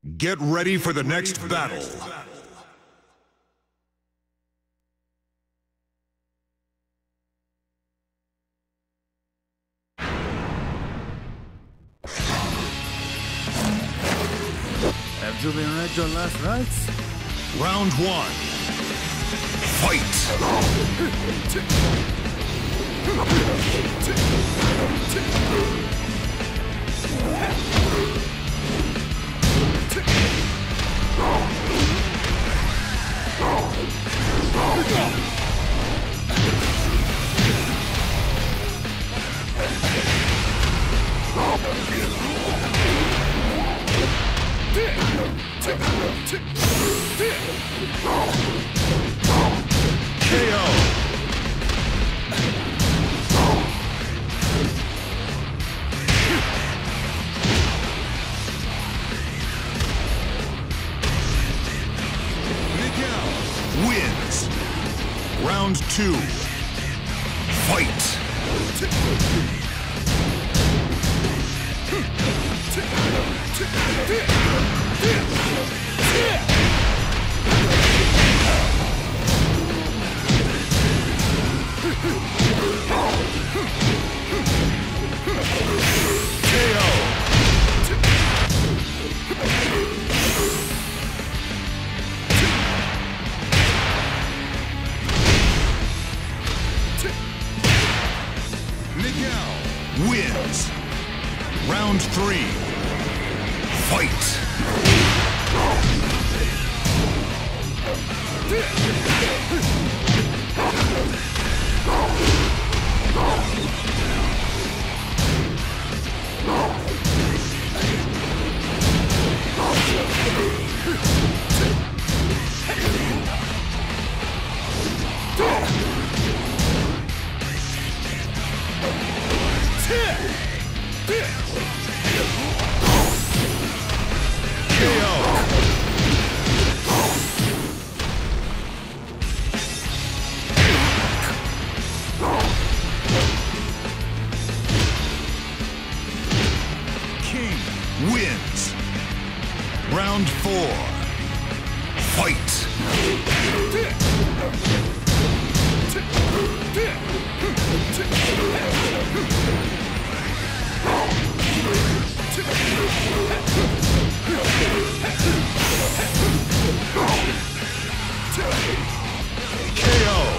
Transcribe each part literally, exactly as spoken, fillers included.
Get ready for the next battle. Have you been read your last rites? Round one. Fight! K O! Miguel wins. Round two. Fight! K O! Miguel wins. Round three. Fight! K O! King wins. Round four. Fight! K O!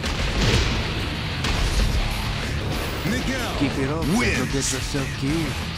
Miguel Keep it up. wins. Don't get yourself killed.